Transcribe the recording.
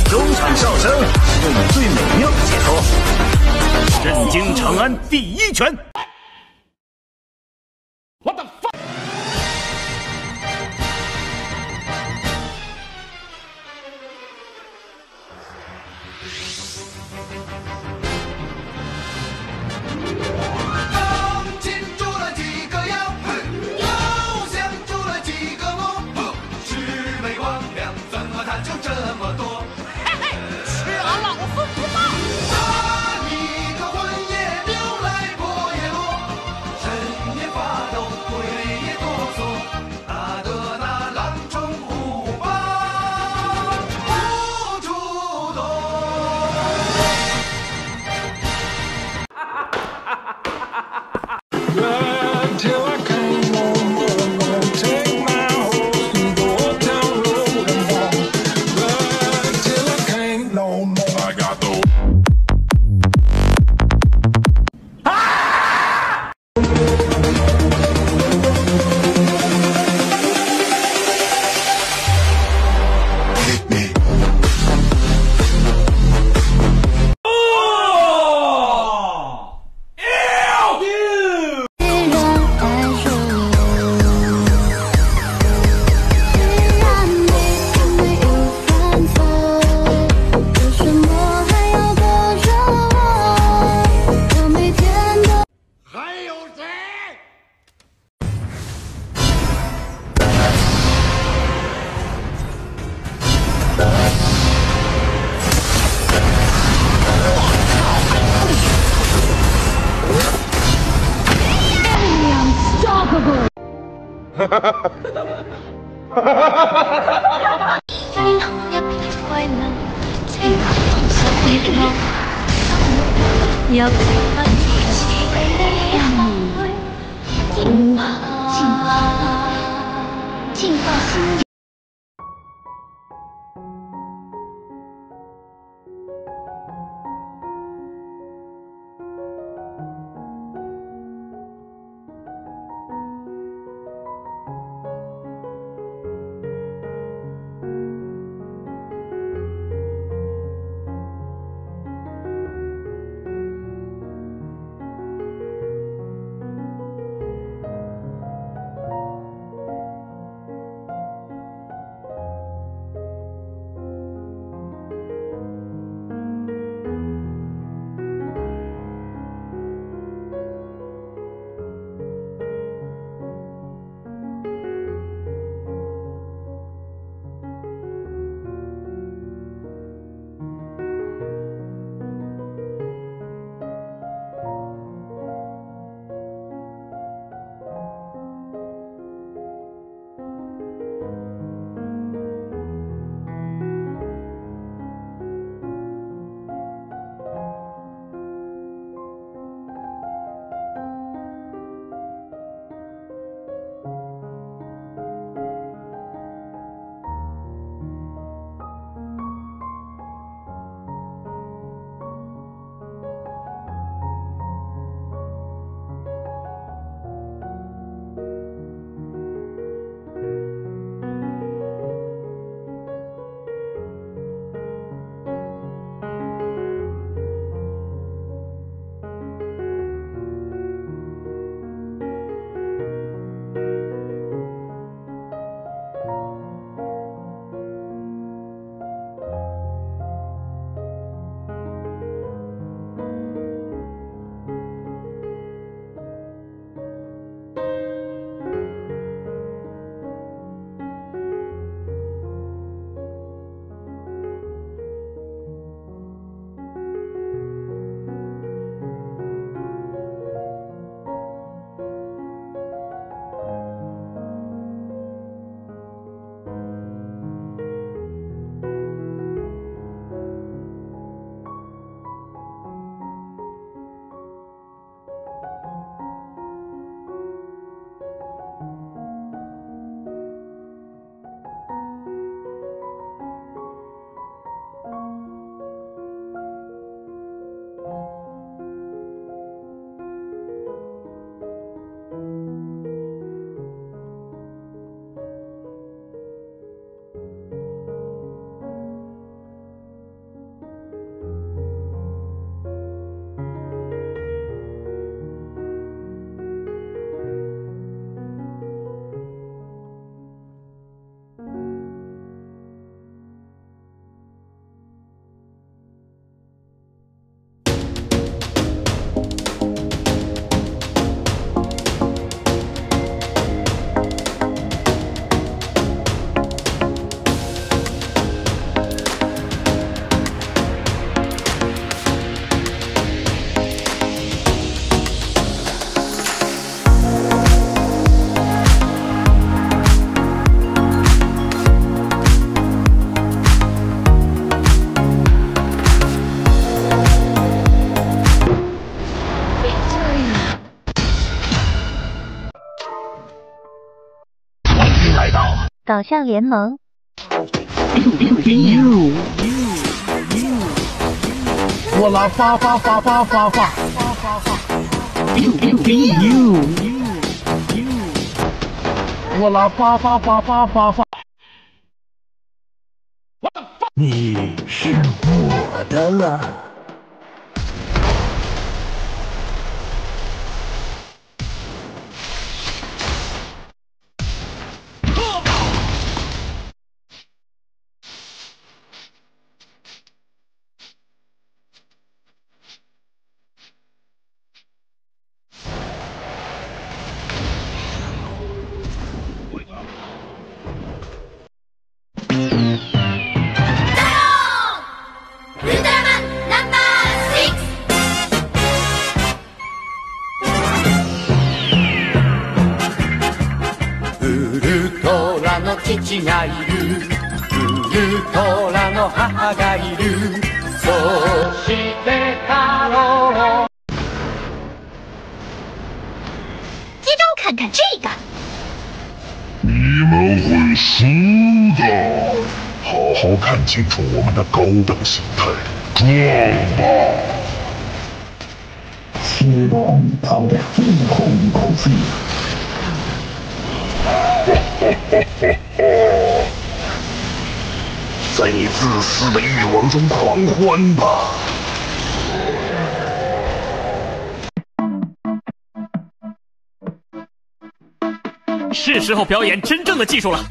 中场哨声，用最美妙的节奏，震惊长安第一拳。What the fuck？ 当今出了几个妖，又想出了几个魔，魑魅魍魉怎么他就这么多？ 嘿嘿，吃俺老夫不报！ 打你个魂也丢来魄也落，身也发抖，腿也哆嗦，打得那狼虫虎豹无处躲。 Till I came home, gonna take my horse and go down road and walk. Run till I can't no more. I got the. 有情不自持，进化，进化心。 导向联盟。 我啦发发发发发发，我啦发发发发发发。 你是我的了。 父がいるウルトラの母がいるそして太郎接着看看这个， 你们会输的，好好看清楚我们的高等形态，撞吧！希望他们最后一口气。在你自私的欲望中狂欢吧！ 是时候表演真正的技术了。